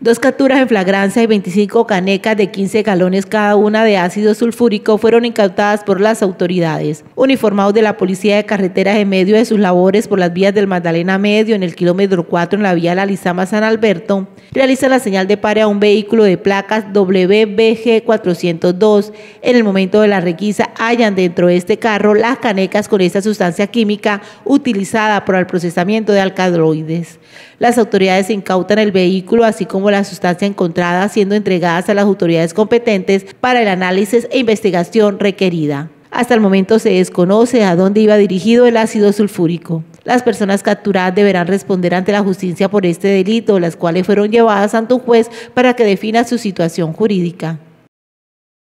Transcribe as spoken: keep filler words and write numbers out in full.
Dos capturas en flagrancia y veinticinco canecas de quince galones cada una de ácido sulfúrico fueron incautadas por las autoridades. Uniformados de la Policía de Carreteras en medio de sus labores por las vías del Magdalena Medio en el kilómetro cuatro en la vía La Lizama-San Alberto, realizan la señal de pare a un vehículo de placas W B G cuatrocientos dos. En el momento de la requisa hallan dentro de este carro las canecas con esta sustancia química utilizada para el procesamiento de alcaloides. Las autoridades incautan el vehículo así como la sustancia encontrada, siendo entregadas a las autoridades competentes para el análisis e investigación requerida. Hasta el momento se desconoce a dónde iba dirigido el ácido sulfúrico. Las personas capturadas deberán responder ante la justicia por este delito, las cuales fueron llevadas ante un juez para que defina su situación jurídica.